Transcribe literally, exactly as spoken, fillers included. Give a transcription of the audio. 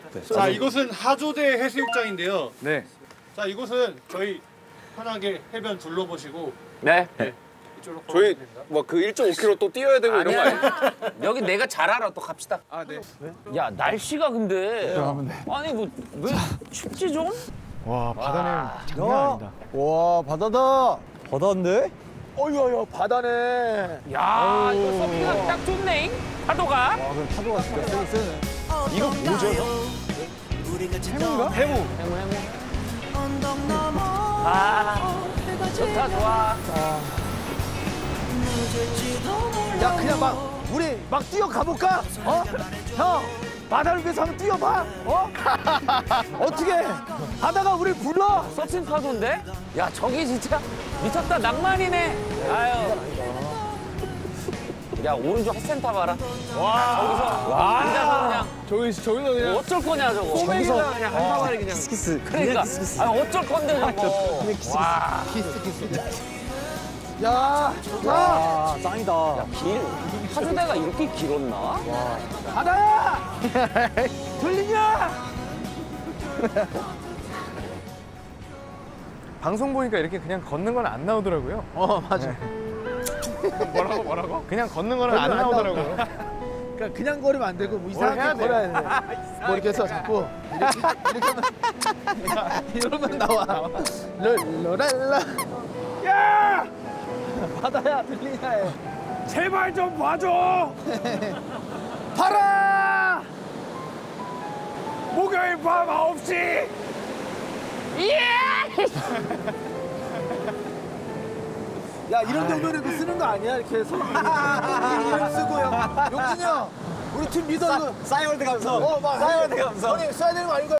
자, 이곳은 하조대 해수욕장인데요. 네. 자, 이곳은 저희 편하게 해변 둘러보시고 네. 네, 이쪽으로 저희 걸어오시면 됩니다. 뭐 그 일 점 오 킬로미터 또 뛰어야 되고 이런 거 아니에요? 여기 내가 잘 알아. 또 갑시다. 아, 네. 야, 날씨가 근데 아니 뭐 왜 춥지 좀? 와, 바다는 장난 아니다. 와, 바다다. 바다인데? 어이야, 바다네. 야, 이거 서핑하기 딱 좋네. 파도가. 와, 그럼 파도가 진짜 세긴 세네. 이거 뭐죠? 해무인가? 해무. 해무 해무. 아, 좋다 좋아. 야, 그냥 막 우리 막 뛰어 가볼까? 어? 형, 바다를 위해서 한번 뛰어봐. 어? 어떻게? 바다가 우리 불러? 서핑 파도인데? 야, 저기 진짜 미쳤다. 낭만이네. 아유. 야, 오른쪽 핫센터 봐라. 와. 저기서 앉아서 그냥 저기, 저기서 그냥. 어쩔 거냐 저거. 소맥이나 그냥 한 사발이 그냥. 키스키스. 그러니까. 아, 어쩔 건데 저거. 와. 야, 좋다. 와, 짱이다. 야, 길 하조대가 이렇게 길었나? 바다야! 들리냐? 방송 보니까 이렇게 그냥 걷는 건 안 나오더라고요. 어, 맞아. 뭐라고, 뭐라고? 그냥 걷는 거는 안 걷는 안 나오더라고요. 그러니까 그냥 걸으면 안 되고 뭐 이상하게 해야 돼. 걸어야 돼. 뭐 이렇게 해서 자꾸 이렇게, 이렇게 하면 이러면 나와. 롤롤랄라. 야! 바다야, 들리냐 해. 제발 좀 봐줘! 봐라! 목요일 밤 아홉 시! 야, 이런 정도는 그 쓰는 거 아니야? 이렇게 해서 이름 쓰고 형. 용진이 형, 우리 팀 리더 이거 싸이월드 감성. 어, 막 싸이월드 감성. 형님 써야 되는 거 아닌가요?